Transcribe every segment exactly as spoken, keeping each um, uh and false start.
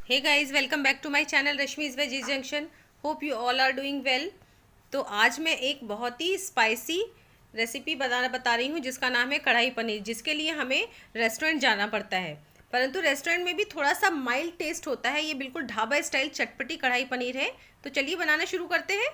Hey guys, welcome back to my channel Rashmi's veg junction. Hope you all are doing well. तो आज मैं एक बहुत ही स्पाइसी रेसिपी बनाना बता रही हूँ जिसका नाम है कढ़ाई पनीर, जिसके लिए हमें रेस्टोरेंट जाना पड़ता है। परंतु रेस्टोरेंट में भी थोड़ा सा माइल्ड टेस्ट होता है। ये बिल्कुल ढाबा स्टाइल चटपटी कढ़ाई पनीर है। तो चलिए बनाना शुरू करते हैं।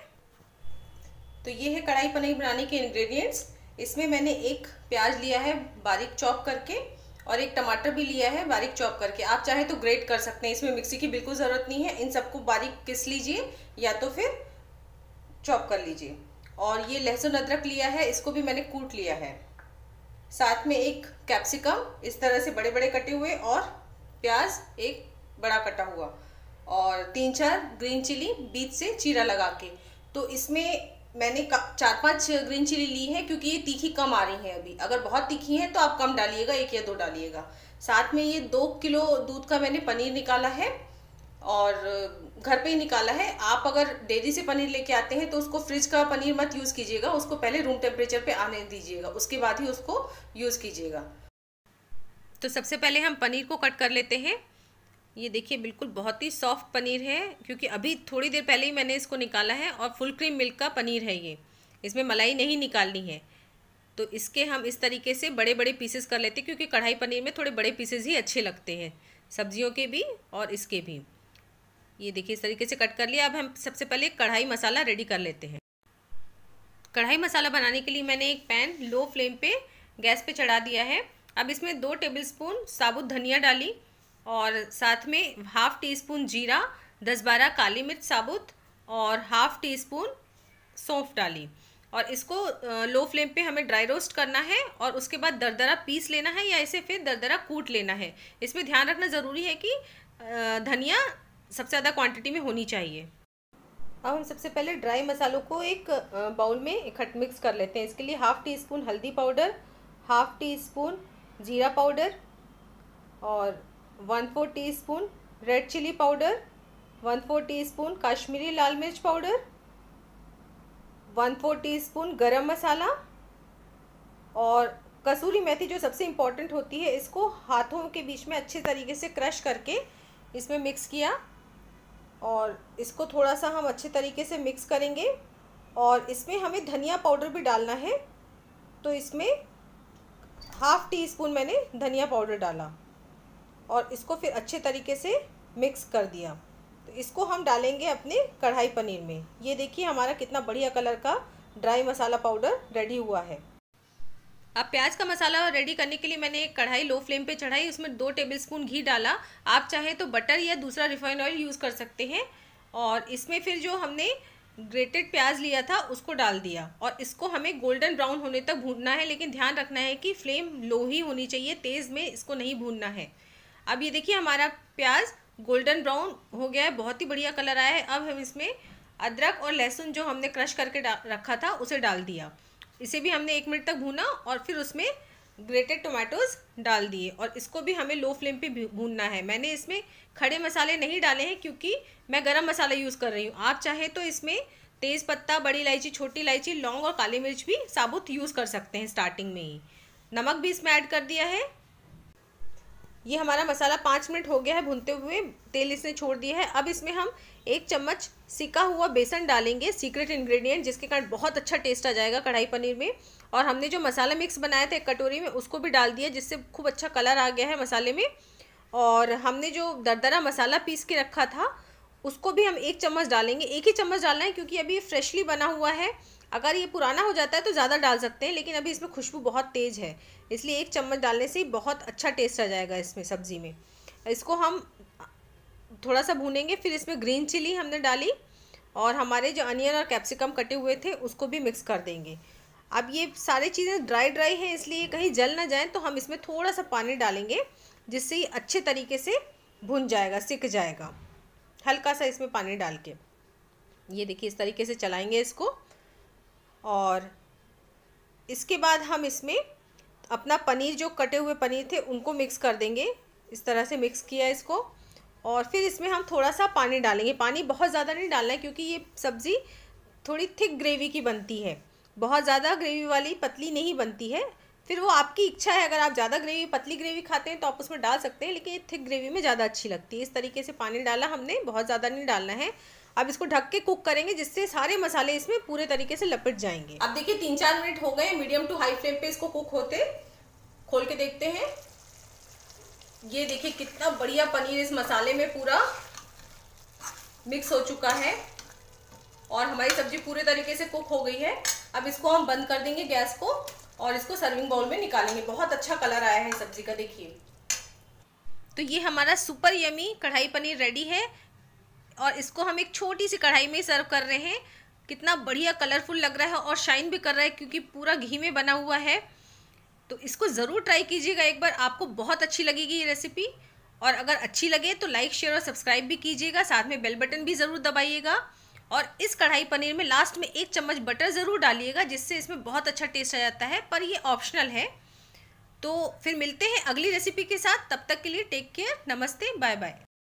तो ये है कढ़ाई पनीर बनाने के इंग्रेडिएंट्स। इसमें मैंने एक प्याज लिया है बारीक चॉप करके, और एक टमाटर भी लिया है बारीक चॉप करके। आप चाहे तो ग्रेट कर सकते हैं, इसमें मिक्सी की बिल्कुल ज़रूरत नहीं है। इन सबको बारीक पिस लीजिए या तो फिर चॉप कर लीजिए। और ये लहसुन अदरक लिया है, इसको भी मैंने कूट लिया है। साथ में एक कैप्सिकम इस तरह से बड़े बड़े कटे हुए, और प्याज एक बड़ा कटा हुआ, और तीन चार ग्रीन चिली बीच से चीरा लगा के। तो इसमें मैंने चार पांच ग्रीन चिली ली है क्योंकि ये तीखी कम आ रही है अभी। अगर बहुत तीखी है तो आप कम डालिएगा, एक या दो डालिएगा। साथ में ये दो किलो दूध का मैंने पनीर निकाला है, और घर पे ही निकाला है। आप अगर डेयरी से पनीर लेके आते हैं तो उसको फ्रिज का पनीर मत यूज़ कीजिएगा, उसको पहले रूम टेम्परेचर पे आने दीजिएगा, उसके बाद ही उसको यूज़ कीजिएगा। तो सबसे पहले हम पनीर को कट कर लेते हैं। ये देखिए बिल्कुल बहुत ही सॉफ्ट पनीर है, क्योंकि अभी थोड़ी देर पहले ही मैंने इसको निकाला है, और फुल क्रीम मिल्क का पनीर है ये। इसमें मलाई नहीं निकालनी है। तो इसके हम इस तरीके से बड़े बड़े पीसेस कर लेते हैं, क्योंकि कढ़ाई पनीर में थोड़े बड़े पीसेस ही अच्छे लगते हैं, सब्जियों के भी और इसके भी। ये देखिए इस तरीके से कट कर लिया। अब हम सबसे पहले कढ़ाई मसाला रेडी कर लेते हैं। कढ़ाई मसाला बनाने के लिए मैंने एक पैन लो फ्लेम पे गैस पे चढ़ा दिया है। अब इसमें दो टेबल स्पून साबुत धनिया डाली, और साथ में हाफ़ टी स्पून जीरा, दस बारह काली मिर्च साबुत, और हाफ़ टी स्पून सौंफ डाली। और इसको लो फ्लेम पे हमें ड्राई रोस्ट करना है, और उसके बाद दरदरा पीस लेना है, या इसे फिर दरदरा कूट लेना है। इसमें ध्यान रखना ज़रूरी है कि धनिया सबसे ज़्यादा क्वांटिटी में होनी चाहिए। अब हम सबसे पहले ड्राई मसालों को एक बाउल में इकट्ठ मिक्स कर लेते हैं। इसके लिए हाफ़ टी स्पून हल्दी पाउडर, हाफ़ टी स्पून जीरा पाउडर, और one four teaspoon red chilli powder, one four teaspoon Kashmiri लाल मिर्च powder, one four teaspoon garam masala, और कसूरी मेथी जो सबसे इम्पॉर्टेंट होती है, इसको हाथों के बीच में अच्छे तरीके से क्रश करके इसमें मिक्स किया। और इसको थोड़ा सा हम अच्छे तरीके से मिक्स करेंगे, और इसमें हमें धनिया पाउडर भी डालना है। तो इसमें हाफ़ टी स्पून मैंने धनिया पाउडर डाला, और इसको फिर अच्छे तरीके से मिक्स कर दिया। तो इसको हम डालेंगे अपने कढ़ाई पनीर में। ये देखिए हमारा कितना बढ़िया कलर का ड्राई मसाला पाउडर रेडी हुआ है। अब प्याज का मसाला रेडी करने के लिए मैंने एक कढ़ाई लो फ्लेम पे चढ़ाई, उसमें दो टेबलस्पून घी डाला। आप चाहे तो बटर या दूसरा रिफाइंड ऑयल यूज़ कर सकते हैं। और इसमें फिर जो हमने ग्रेटेड प्याज लिया था उसको डाल दिया, और इसको हमें गोल्डन ब्राउन होने तक भूनना है। लेकिन ध्यान रखना है कि फ्लेम लो ही होनी चाहिए, तेज़ में इसको नहीं भूनना है। अब ये देखिए हमारा प्याज गोल्डन ब्राउन हो गया है, बहुत ही बढ़िया कलर आया है। अब हम इसमें अदरक और लहसुन जो हमने क्रश करके रखा था उसे डाल दिया। इसे भी हमने एक मिनट तक भूना, और फिर उसमें ग्रेटेड टोमेटोज़ डाल दिए, और इसको भी हमें लो फ्लेम पे भूनना है। मैंने इसमें खड़े मसाले नहीं डाले हैं, क्योंकि मैं गरम मसाला यूज़ कर रही हूँ। आप चाहे तो इसमें तेज़ पत्ता, बड़ी इलायची, छोटी इलायची, लौंग और काली मिर्च भी साबुत यूज़ कर सकते हैं स्टार्टिंग में ही। नमक भी इसमें ऐड कर दिया है। ये हमारा मसाला पाँच मिनट हो गया है भूनते हुए, तेल इसने छोड़ दिया है। अब इसमें हम एक चम्मच सिका हुआ बेसन डालेंगे, सीक्रेट इंग्रेडिएंट, जिसके कारण बहुत अच्छा टेस्ट आ जाएगा कढ़ाई पनीर में। और हमने जो मसाला मिक्स बनाया था एक कटोरी में, उसको भी डाल दिया, जिससे खूब अच्छा कलर आ गया है मसाले में। और हमने जो दरदरा मसाला पीस के रखा था उसको भी हम एक चम्मच डालेंगे। एक ही चम्मच डालना है, क्योंकि अभी ये फ्रेशली बना हुआ है। अगर ये पुराना हो जाता है तो ज़्यादा डाल सकते हैं, लेकिन अभी इसमें खुशबू बहुत तेज़ है, इसलिए एक चम्मच डालने से ही बहुत अच्छा टेस्ट आ जाएगा इसमें सब्ज़ी में। इसको हम थोड़ा सा भूनेंगे। फिर इसमें ग्रीन चिली हमने डाली, और हमारे जो अनियन और कैप्सिकम कटे हुए थे उसको भी मिक्स कर देंगे। अब ये सारी चीज़ें ड्राई ड्राई हैं, इसलिए कहीं जल ना जाए, तो हम इसमें थोड़ा सा पानी डालेंगे, जिससे ये अच्छे तरीके से भुन जाएगा, सिक जाएगा, हल्का सा इसमें पानी डाल के। ये देखिए इस तरीके से चलाएंगे इसको। और इसके बाद हम इसमें अपना पनीर, जो कटे हुए पनीर थे, उनको मिक्स कर देंगे। इस तरह से मिक्स किया इसको, और फिर इसमें हम थोड़ा सा पानी डालेंगे। पानी बहुत ज़्यादा नहीं डालना है, क्योंकि ये सब्ज़ी थोड़ी थिक ग्रेवी की बनती है, बहुत ज़्यादा ग्रेवी वाली पतली नहीं बनती है। फिर वो आपकी इच्छा है, अगर आप ज़्यादा ग्रेवी पतली ग्रेवी खाते हैं तो आप उसमें डाल सकते हैं, लेकिन ये थिक ग्रेवी में ज़्यादा अच्छी लगती है। इस तरीके से पानी डाला हमने, बहुत ज़्यादा नहीं डालना है। अब इसको ढक के कुक करेंगे जिससे सारे मसाले इसमें पूरे तरीके से लपट जाएंगे। अब देखिए तीन चार मिनट हो गए, मीडियम टू हाई फ्लेम पे इसको कुक होते। खोल के देखते हैं, ये देखिए कितना बढ़िया पनीर इस मसाले में पूरा मिक्स हो चुका है और हमारी सब्जी पूरे तरीके से कुक हो गई है। अब इसको हम बंद कर देंगे गैस को और इसको सर्विंग बाउल में निकालेंगे। बहुत अच्छा कलर आया है सब्जी का, देखिए। तो ये हमारा सुपर यमी कढ़ाई पनीर रेडी है और इसको हम एक छोटी सी कढ़ाई में सर्व कर रहे हैं। कितना बढ़िया कलरफुल लग रहा है और शाइन भी कर रहा है क्योंकि पूरा घी में बना हुआ है। तो इसको ज़रूर ट्राई कीजिएगा एक बार, आपको बहुत अच्छी लगेगी ये रेसिपी। और अगर अच्छी लगे तो लाइक शेयर और सब्सक्राइब भी कीजिएगा, साथ में बेल बटन भी ज़रूर दबाइएगा। और इस कढ़ाई पनीर में लास्ट में एक चम्मच बटर ज़रूर डालिएगा जिससे इसमें बहुत अच्छा टेस्ट आ जाता है, पर ये ऑप्शनल है। तो फिर मिलते हैं अगली रेसिपी के साथ, तब तक के लिए टेक केयर, नमस्ते, बाय बाय।